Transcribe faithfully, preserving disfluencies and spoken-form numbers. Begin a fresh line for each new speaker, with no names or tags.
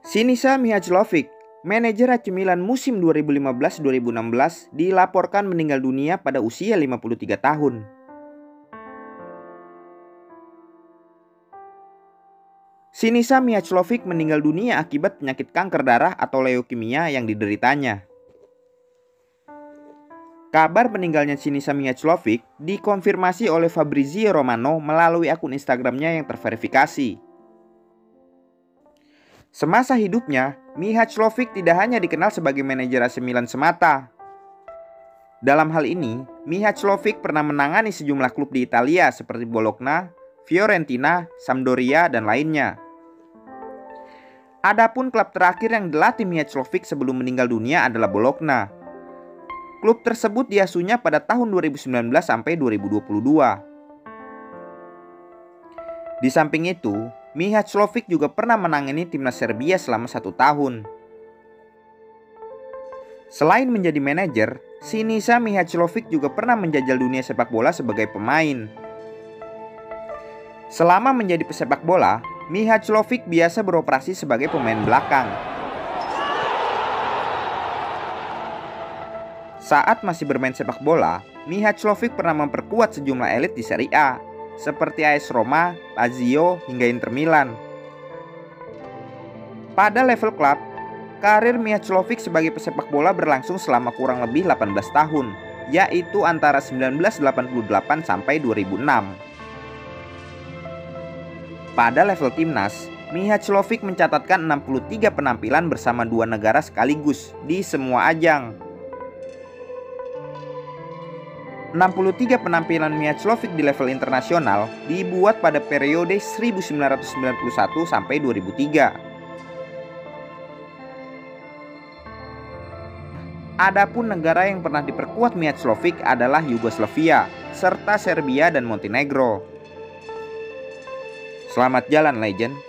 Sinisa Mihajlovic, manajer A C Milan musim dua ribu lima belas dua ribu enam belas, dilaporkan meninggal dunia pada usia lima puluh tiga tahun. Sinisa Mihajlovic meninggal dunia akibat penyakit kanker darah atau leukemia yang dideritanya. Kabar meninggalnya Sinisa Mihajlovic dikonfirmasi oleh Fabrizio Romano melalui akun Instagramnya yang terverifikasi. Semasa hidupnya, Mihajlovic tidak hanya dikenal sebagai manajer A C Milan semata. Dalam hal ini, Mihajlovic pernah menangani sejumlah klub di Italia seperti Bologna, Fiorentina, Sampdoria, dan lainnya. Adapun klub terakhir yang dilatih Mihajlovic sebelum meninggal dunia adalah Bologna. Klub tersebut diasuhnya pada tahun dua ribu sembilan belas sampai dua ribu dua puluh dua. Di samping itu, Mihajlovic juga pernah menangani timnas Serbia selama satu tahun. Selain menjadi manajer, Sinisa Mihajlovic juga pernah menjajal dunia sepak bola sebagai pemain. Selama menjadi pesepak bola, Mihajlovic biasa beroperasi sebagai pemain belakang. Saat masih bermain sepak bola, Mihajlovic pernah memperkuat sejumlah elit di Serie A, seperti A S Roma, Lazio, hingga Inter Milan. Pada level klub, karir Mihajlovic sebagai pesepak bola berlangsung selama kurang lebih delapan belas tahun, yaitu antara seribu sembilan ratus delapan puluh delapan sampai dua ribu enam. Pada level timnas, Mihajlovic mencatatkan enam puluh tiga penampilan bersama dua negara sekaligus di semua ajang. enam puluh tiga penampilan Mihajlovic di level internasional dibuat pada periode seribu sembilan ratus sembilan puluh satu sampai dua ribu tiga. Adapun negara yang pernah diperkuat Mihajlovic adalah Yugoslavia, serta Serbia dan Montenegro. Selamat jalan, legend!